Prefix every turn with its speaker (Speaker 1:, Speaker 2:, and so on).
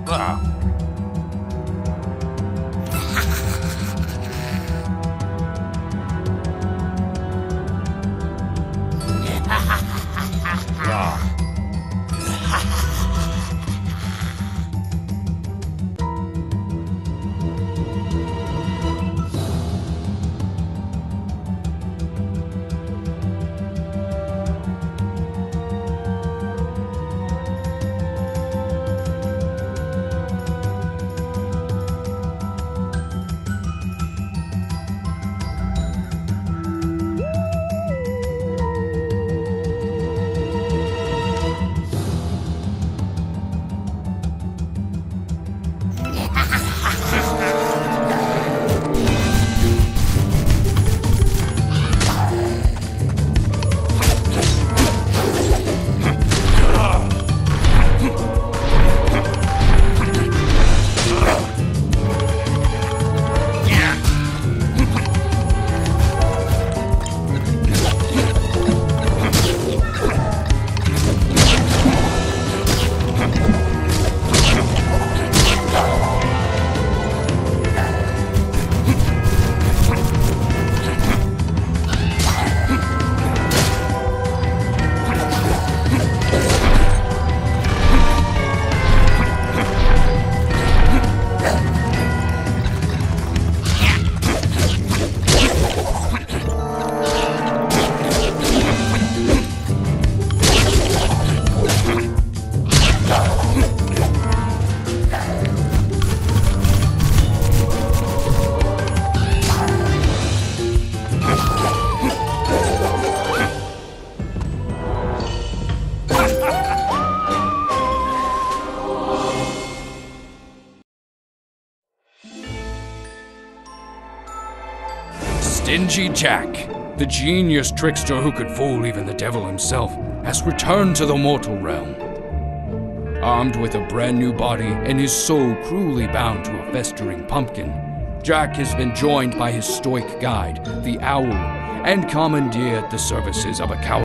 Speaker 1: Stingy Jack, the genius trickster who could fool even the devil himself, has returned to the mortal realm. Armed with a brand new body and his soul cruelly bound to a festering pumpkin, Jack has been joined by his stoic guide, the Owl, and commandeered the services of a coward.